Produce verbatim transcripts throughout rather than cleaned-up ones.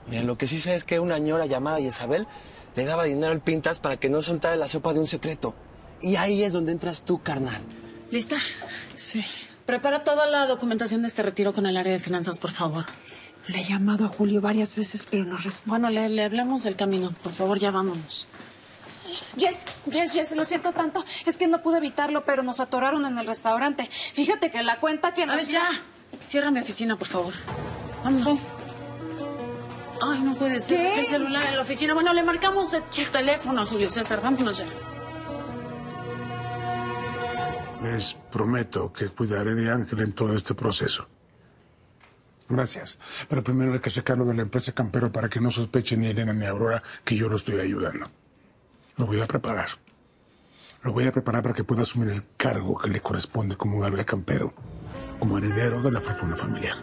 Mira, lo que sí sé es que una ñora llamada Isabel le daba dinero al Pintas para que no soltara la sopa de un secreto. Y ahí es donde entras tú, carnal. ¿Lista? Sí. Prepara toda la documentación de este retiro con el área de finanzas, por favor. Le he llamado a Julio varias veces, pero no responde. Bueno, le, le hablemos del camino. Por favor, ya vámonos. Jess, Jess, Jess, lo siento tanto. Es que no pude evitarlo, pero nos atoraron en el restaurante. Fíjate que la cuenta que A nos... ver, ya. Cierra mi oficina, por favor. Vámonos. Ay, no puede ser. ¿Qué? El celular en la oficina. Bueno, le marcamos de tu teléfono, Julio César. Vámonos ya. Les prometo que cuidaré de Ángel en todo este proceso. Gracias. Pero primero hay que sacarlo de la empresa Campero para que no sospeche ni Elena ni Aurora que yo lo estoy ayudando. Lo voy a preparar. Lo voy a preparar para que pueda asumir el cargo que le corresponde como un hábil campero, como heredero de la fortuna familiar.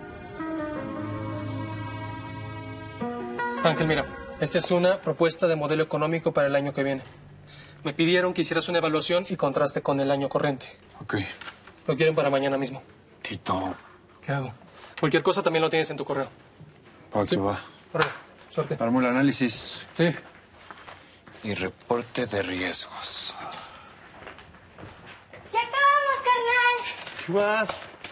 Ángel, mira, esta es una propuesta de modelo económico para el año que viene. Me pidieron que hicieras una evaluación y contraste con el año corriente. Ok. Lo quieren para mañana mismo. Tito. ¿Qué hago? Cualquier cosa también lo tienes en tu correo. Va Sí. que va. Órale, suerte. Armo el análisis. Sí. Y reporte de riesgos. ¡Ya acabamos, carnal! ¿Qué vas?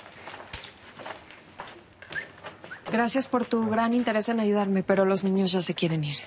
Gracias por tu gran interés en ayudarme, pero los niños ya se quieren ir.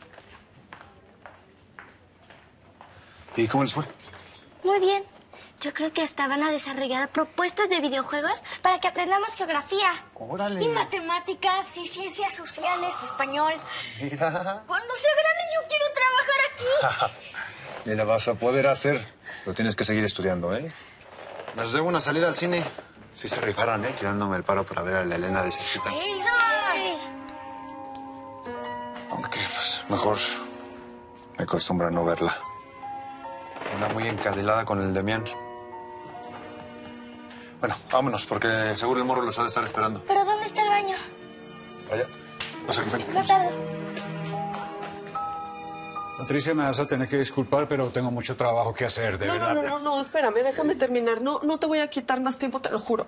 ¿Y cómo les fue? Muy bien. Yo creo que hasta van a desarrollar propuestas de videojuegos para que aprendamos geografía. Órale. Y matemáticas, y ciencias sociales, español. Mira. Cuando sea grande yo quiero trabajar aquí. Y la vas a poder hacer. Lo tienes que seguir estudiando, ¿eh? Les debo una salida al cine. Sí se rifaron, ¿eh? Tirándome el paro para ver a la Elena de cerquita. ¡Eso! Aunque, pues, mejor me acostumbro a no verla. Anda muy encadelada con el Demián. Bueno, vámonos, porque seguro el morro los ha de estar esperando. ¿Pero dónde está el baño? Allá. No sé qué ven. No tardo. Patricia, me vas a tener que disculpar, pero tengo mucho trabajo que hacer, de No, verdad. no, no, no, no, espérame, déjame terminar. No, no te voy a quitar más tiempo, te lo juro.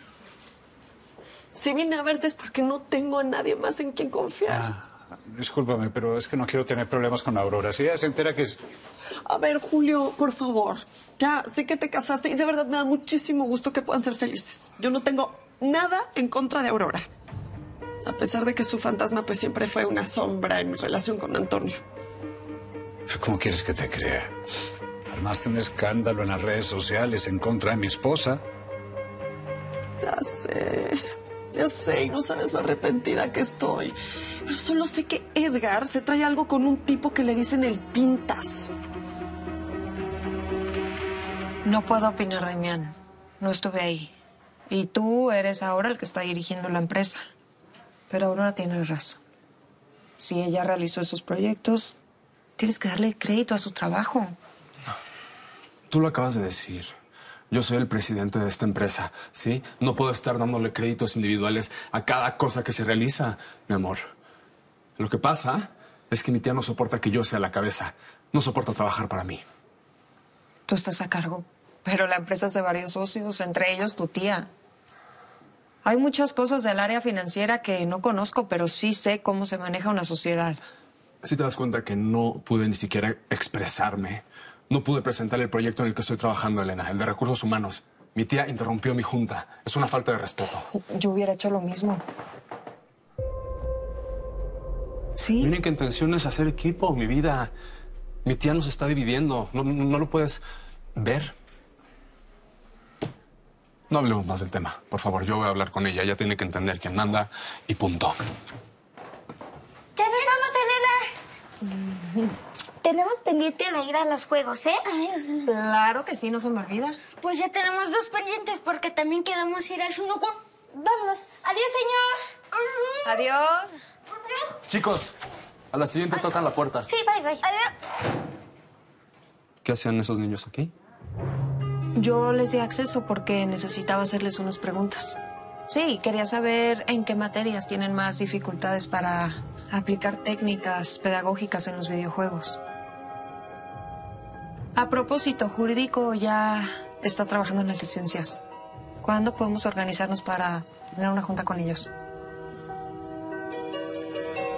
Si vine a verte es porque no tengo a nadie más en quien confiar. Ah, discúlpame, pero es que no quiero tener problemas con Aurora. Si ella se entera que es... A ver, Julio, por favor. Ya sé que te casaste y de verdad me da muchísimo gusto que puedan ser felices. Yo no tengo nada en contra de Aurora. A pesar de que su fantasma pues siempre fue una sombra en mi relación con Antonio. ¿Cómo quieres que te crea? Armaste un escándalo en las redes sociales en contra de mi esposa. Ya sé, ya sé, y no sabes lo arrepentida que estoy. Pero solo sé que Edgar se trae algo con un tipo que le dicen el Pintas. No puedo opinar, Damián. No estuve ahí. Y tú eres ahora el que está dirigiendo la empresa. Pero Aurora tiene razón. Si ella realizó esos proyectos, tienes que darle crédito a su trabajo. Tú lo acabas de decir. Yo soy el presidente de esta empresa, ¿sí? No puedo estar dándole créditos individuales a cada cosa que se realiza, mi amor. Lo que pasa es que mi tía no soporta que yo sea la cabeza. No soporta trabajar para mí. Tú estás a cargo, pero la empresa es de varios socios, entre ellos tu tía. Hay muchas cosas del área financiera que no conozco, pero sí sé cómo se maneja una sociedad. Si te das cuenta que no pude ni siquiera expresarme. No pude presentar el proyecto en el que estoy trabajando, Elena, el de recursos humanos. Mi tía interrumpió mi junta. Es una falta de respeto. Yo hubiera hecho lo mismo. ¿Sí? Mi única intención es hacer equipo, mi vida. Mi tía nos está dividiendo. No, no, no lo puedes ver. No hablemos más del tema. Por favor, yo voy a hablar con ella. Ella tiene que entender quién manda y punto. ¡Ya nos vamos, Elena! Tenemos pendiente la ira a los juegos, ¿eh? Claro que sí, no se me olvida. Pues ya tenemos dos pendientes porque también quedamos ir al Shunokon. Vámonos. Adiós, señor. Adiós. Chicos, a la siguiente tocan la puerta. Sí, bye, bye. Adiós. ¿Qué hacían esos niños aquí? Yo les di acceso porque necesitaba hacerles unas preguntas. Sí, quería saber en qué materias tienen más dificultades para aplicar técnicas pedagógicas en los videojuegos. A propósito, jurídico ya está trabajando en las licencias. ¿Cuándo podemos organizarnos para tener una junta con ellos?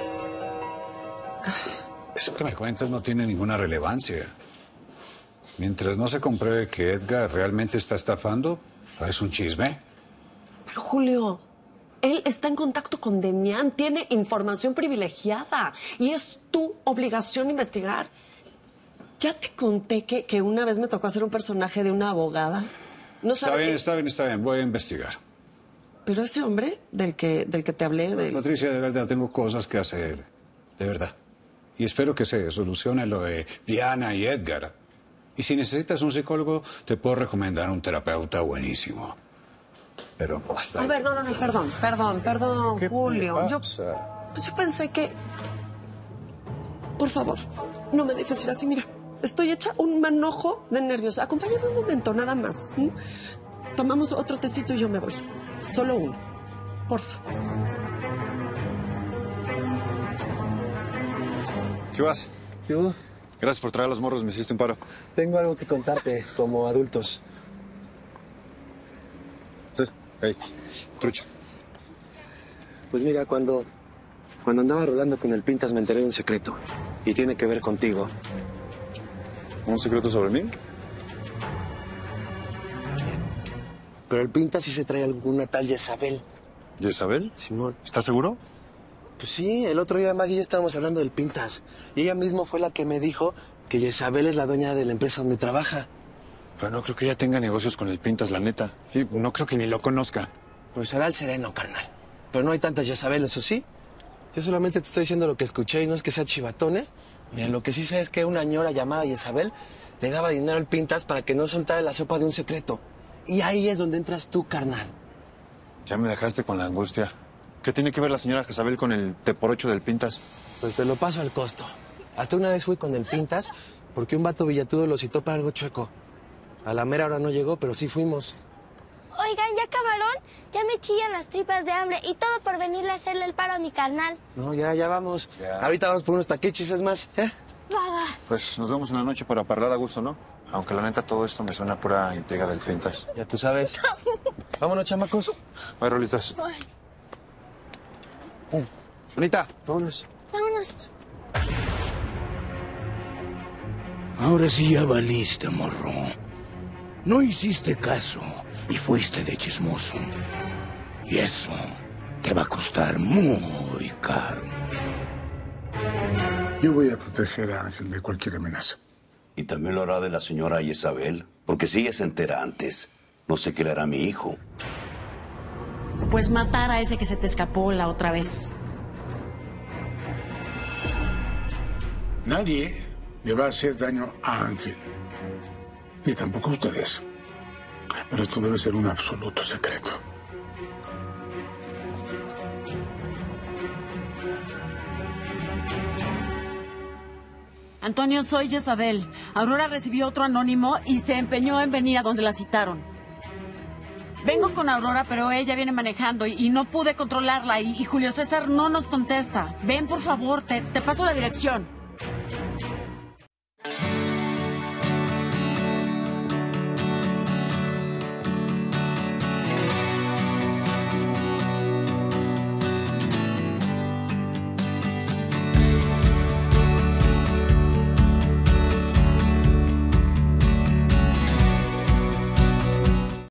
Eso que me cuentas no tiene ninguna relevancia. Mientras no se compruebe que Edgar realmente está estafando, es un chisme. Pero Julio, él está en contacto con Demián, tiene información privilegiada y es tu obligación investigar. Ya te conté que, que una vez me tocó hacer un personaje de una abogada. No Está sabe bien, que- está bien, está bien. Voy a investigar. Pero ese hombre del que, del que te hablé, del... Patricia, de verdad, tengo cosas que hacer. De verdad. Y espero que se solucione lo de Diana y Edgar. Y si necesitas un psicólogo, te puedo recomendar un terapeuta buenísimo. Pero hasta A ahí. ver, no, no, no, perdón, perdón, perdón, ¿Qué Julio. Yo, pasa? pues yo pensé que... Por favor, no me dejes ir así, mira. Estoy hecha un manojo de nervios. Acompáñame un momento, nada más. ¿m? Tomamos otro tecito y yo me voy. Solo uno. Porfa. ¿Qué vas? ¿Qué hubo? Gracias por traer los morros, me hiciste un paro. Tengo algo que contarte, como adultos. Sí. Hey, trucha. Pues mira, cuando, cuando andaba rolando con el Pintas me enteré de un secreto. Y tiene que ver contigo. ¿Un secreto sobre mí? Pero el Pintas sí se trae alguna tal Jezabel. ¿Jezabel? Simón. ¿Estás seguro? Pues sí, el otro día Maggie y yo estábamos hablando del Pintas. Y ella misma fue la que me dijo que Jezabel es la dueña de la empresa donde trabaja. Pero no creo que ella tenga negocios con el Pintas, la neta. Y no creo que ni lo conozca. Pues será el sereno, carnal. Pero no hay tantas Jezabel, ¿eso sí? Yo solamente te estoy diciendo lo que escuché y no es que sea chivatone. Mira, lo que sí sé es que una ñora llamada Jezabel le daba dinero al Pintas para que no soltara la sopa de un secreto. Y ahí es donde entras tú, carnal. Ya me dejaste con la angustia. ¿Qué tiene que ver la señora Jezabel con el te por ocho del Pintas? Pues te lo paso al costo. Hasta una vez fui con el Pintas porque un vato villatudo lo citó para algo chueco. A la mera hora no llegó, pero sí fuimos. Oigan, ¿ya acabaron? Ya me chillan las tripas de hambre y todo por venirle a hacerle el paro a mi carnal. No, ya, ya vamos. Ya. Ahorita vamos por unos taquichis, es más. ¿eh? Va, va. Pues nos vemos en la noche para hablar a gusto, ¿no? Aunque la neta todo esto me suena a pura intriga del Pintas. Ya tú sabes. Vámonos, chamacos. Ay, Rolitas. Ay, Bonita. Vámonos. vámonos. Ahora sí ya valiste, morro. No hiciste caso y fuiste de chismoso. Y eso te va a costar muy caro. Yo voy a proteger a Ángel de cualquier amenaza. Y también lo hará de la señora Isabel, porque si ella se entera antes, no sé qué le hará a mi hijo. Pues matar a ese que se te escapó la otra vez. Nadie le va a hacer daño a Ángel. Ni tampoco a ustedes. Pero esto debe ser un absoluto secreto. Antonio, soy Jezabel. Aurora recibió otro anónimo y se empeñó en venir a donde la citaron. Vengo con Aurora, pero ella viene manejando y, y no pude controlarla y, y Julio César no nos contesta. Ven, por favor, te, te paso la dirección.